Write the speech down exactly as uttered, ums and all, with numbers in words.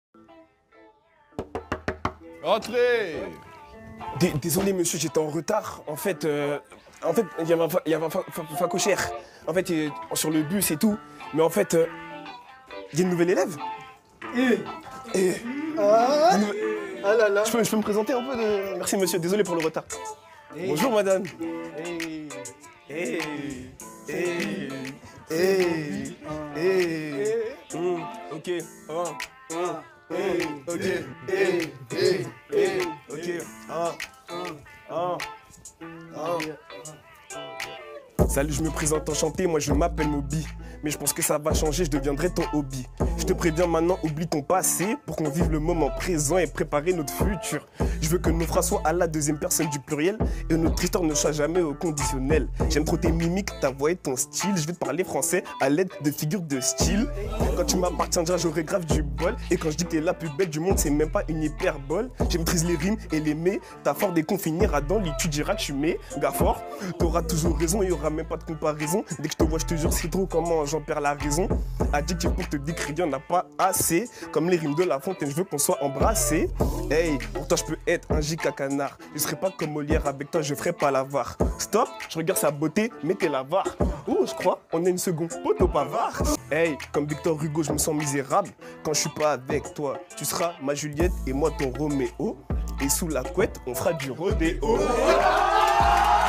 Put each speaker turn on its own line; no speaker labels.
Entrez.
D- Désolé monsieur, j'étais en retard. En fait, euh, en fait, il y avait un, fa- il y avait un fa- fa- facochère. En fait, il- sur le bus et tout. Mais en fait, euh, il y a une nouvelle élève.
Eh
Et
Ah,
une nou-
ah là là.
je, peux, je peux me présenter un peu de... Merci monsieur, désolé pour le retard.
Eh.
Bonjour madame.
Eh,
Eh, eh, eh,
eh,
eh. Hmm, ok. Ah, ah, eh, ok. Eh, eh, eh, ok. Ah, ah, ah. Salut, je me présente enchanté, moi je m'appelle Moby. Mais je pense que ça va changer, je deviendrai ton hobby. Je te préviens maintenant, oublie ton passé pour qu'on vive le moment présent et préparer notre futur. Je veux que nos phrases soient à la deuxième personne du pluriel et notre histoire ne soit jamais au conditionnel. J'aime trop tes mimiques, ta voix et ton style. Je vais te parler français à l'aide de figures de style. Quand tu m'appartiendras, j'aurai grave du bol. Et quand je dis que t'es la plus belle du monde, c'est même pas une hyperbole. Je maîtrise les rimes et les mets. T'as fort des confinir à dans lit, tu diras que tu mets. Gars fort, t'auras toujours raison, il y aura même pas de comparaison. Dès que je te vois, je te jure, c'est trop comment j'en perds la raison. Adjectif pour te décrire, y'en a pas assez. Comme les rimes de La Fontaine, je veux qu'on soit embrassés. Hey, pour toi, je peux être un giga canard. Je serai pas comme Molière, avec toi, je ferai pas l'avare. Stop, je regarde sa beauté, mettez l'avare. Oh, je crois, on a une seconde pote au pavard. Hey, comme Victor Hugo, je me sens misérable. Quand je suis pas avec toi, tu seras ma Juliette et moi ton Roméo. Et sous la couette, on fera du rodéo.